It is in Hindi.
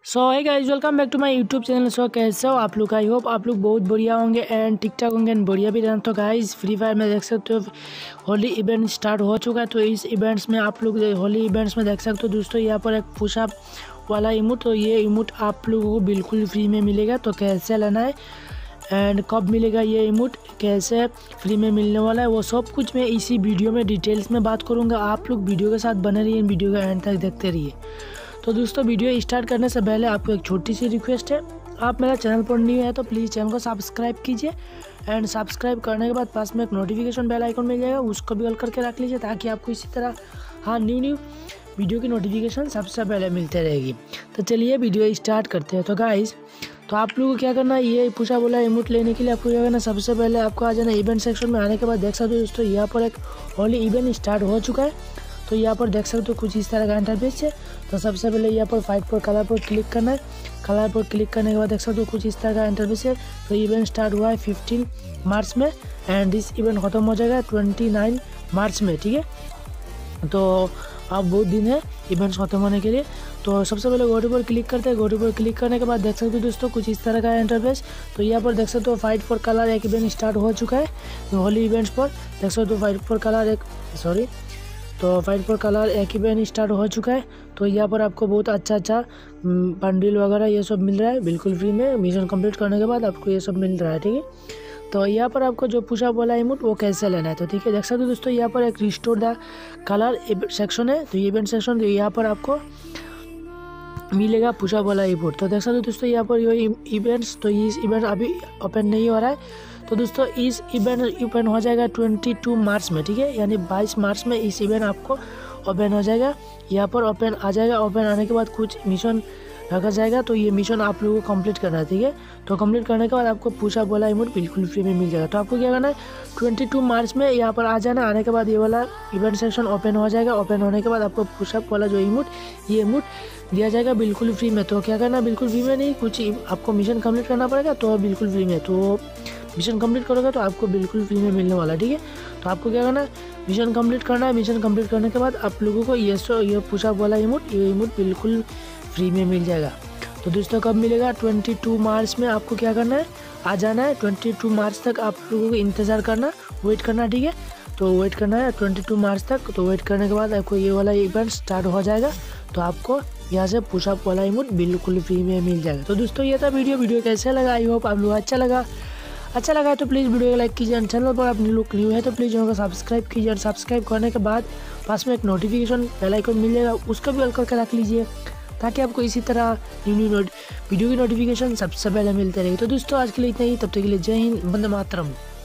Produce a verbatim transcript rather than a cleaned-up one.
So hi guys, welcome back to my YouTube channel. So कैसे हो आप लोग? आई होप आप लोग बहुत बढ़िया होंगे एंड ठीक ठाक होंगे एंड बढ़िया भी रहना। तो गाइस फ्री फायर में देख सकते हो होली इवेंट स्टार्ट हो चुका है। तो इस इवेंट्स में आप लोग होली इवेंट्स में देख सकते हो दोस्तों, यहाँ पर एक पुशअप वाला इमोट। तो ये इमोट आप लोगों को बिल्कुल फ्री में मिलेगा। तो कैसे लेना है एंड कब मिलेगा ये इमोट, कैसे फ्री में मिलने वाला है, वो सब कुछ मैं इसी वीडियो में डिटेल्स में बात करूँगा। आप लोग वीडियो के साथ बने रहिए, वीडियो का एंड तक देखते रहिए। तो दोस्तों वीडियो स्टार्ट करने से पहले आपको एक छोटी सी रिक्वेस्ट है, आप मेरा चैनल पर न्यू है तो प्लीज़ चैनल को सब्सक्राइब कीजिए एंड सब्सक्राइब करने के बाद पास में एक नोटिफिकेशन बेल आइकन मिल जाएगा, उसको भी ऑल करके रख लीजिए ताकि आपको इसी तरह हाँ न्यू न्यू वीडियो की नोटिफिकेशन सबसे पहले मिलते रहेगी। तो चलिए वीडियो स्टार्ट करते हैं। तो गाइस तो आप लोगों को क्या करना है, ये पूछा बोला इमोट लेने के लिए आपको क्या करना है, सबसे पहले आपको आ जाना इवेंट सेक्शन में। आने के बाद देख सकते हो दोस्तों यहाँ पर एक होली इवेंट स्टार्ट हो चुका है। तो यहाँ पर देख सकते हो कुछ इस तरह का इंटरफेस है। तो सबसे पहले यहाँ पर फाइट पर कलर पर क्लिक करना है। कलर पर क्लिक करने के बाद देख सकते हो कुछ इस तरह का इंटरफेस है। तो इवेंट स्टार्ट हुआ है फिफ्टीन मार्च में एंड इस इवेंट ख़त्म हो जाएगा ट्वेंटी नाइन मार्च में, ठीक है। तो अब बहुत दिन है इवेंट्स ख़त्म होने के लिए। तो सबसे पहले गोटू पर क्लिक करते हैं। गोटू पर क्लिक करने के बाद देख सकते हो दोस्तों कुछ इस तरह का इंटरफेस। तो यहाँ पर देख सकते हो फाइट फॉर कलर एक इवेंट स्टार्ट हो चुका है। तो होली इवेंट्स पर देख सकते हो फाइट फॉर कलर एक सॉरी तो फाइट फॉर कलर एक इवेंट स्टार्ट हो चुका है। तो यहाँ पर आपको बहुत अच्छा अच्छा बंडल वगैरह ये सब मिल रहा है बिल्कुल फ्री में। मिशन कंप्लीट करने के बाद आपको ये सब मिल रहा है, ठीक है। तो यहाँ पर आपको जो पुशअप वाला इमोट वो कैसे लेना है, तो ठीक है देख सकते हो दोस्तों यहाँ पर एक रिस्टोर द कलर सेक्शन है। तो इवेंट सेक्शन, तो यहाँ पर आपको मिलेगा पुशअप वाला इमोट। तो देख सकते हो दोस्तों यहाँ पर ये इवेंट्स, तो इस इवेंट अभी ओपन नहीं हो रहा है। तो दोस्तों इस इवेंट ओपन हो जाएगा बाईस मार्च में, ठीक है, यानी बाईस मार्च में इस इवेंट आपको ओपन हो जाएगा। यहाँ पर ओपन आ जाएगा। ओपन आने के बाद कुछ मिशन रखा जाएगा। तो ये मिशन आप लोगों को कंप्लीट करना है, ठीक है। तो कंप्लीट करने के बाद आपको पुशअप वाला इमोट बिल्कुल फ्री में मिल जाएगा। तो आपको क्या करना है, बाईस मार्च में यहाँ पर आ जाना। आने के बाद ये वाला इवेंट सेक्शन ओपन हो जाएगा। ओपन होने के बाद आपको पुशअप वाला जो इमोट ये इमोट दिया जाएगा बिल्कुल फ्री में। तो क्या करना, बिल्कुल फ्री में नहीं, कुछ आपको मिशन कंप्लीट करना पड़ेगा तो बिल्कुल फ्री में। तो मिशन कंप्लीट करोगे तो आपको बिल्कुल फ्री में मिलने वाला है, ठीक है। तो आपको क्या करना है, मिशन कंप्लीट करना है। मिशन कंप्लीट करने के बाद आप लोगों को ये सो ये पुशअप वाला इमोट ये इमोट बिल्कुल फ्री में मिल जाएगा। तो दोस्तों कब मिलेगा, बाईस मार्च में आपको क्या करना है, आ जाना है। बाईस मार्च तक आप लोगों को इंतज़ार करना, वेट करना, ठीक है। तो वेट करना है बाईस मार्च तक। तो वेट करने के बाद आपको ये वाला इवेंट स्टार्ट हो जाएगा। तो आपको यहाँ से पुशअप वाला इमोट बिल्कुल फ्री में मिल जाएगा। तो दोस्तों ये था वीडियो वीडियो कैसे लगा, आई होप आप लोग अच्छा लगा अच्छा लगा है तो प्लीज़ वीडियो को लाइक कीजिए। चैनल पर अपने लोग न्यू है तो प्लीज़ चैनल को सब्सक्राइब कीजिए। और सब्सक्राइब करने के बाद पास में एक नोटिफिकेशन बेल आइकन मिल जाएगा, उसका भी ऑल करके रख लीजिए ताकि आपको इसी तरह न्यू न्यू वीडियो की नोटिफिकेशन सबसे पहले मिलते रहेगी। तो दोस्तों आज के लिए इतना ही, तब तक के लिए जय हिंद, वंदे मातरम।